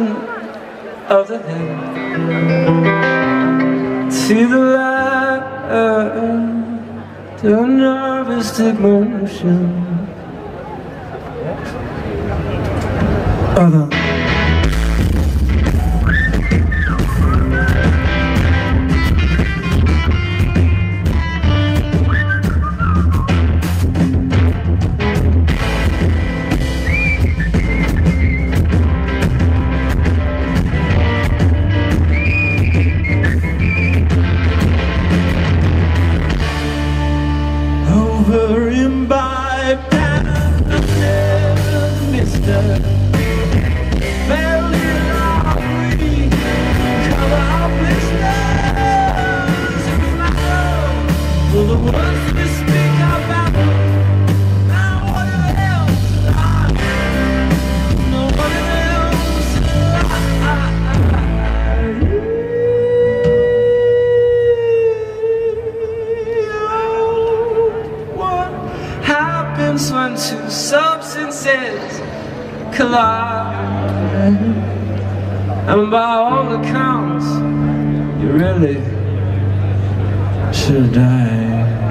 of the head to the light, to a nervous motion of the imbibed and Mr. Barely lottery, color of blisters and flowers for the words we speak about. Now what else alive? No one else when two substances collide, and by all accounts, you really should die.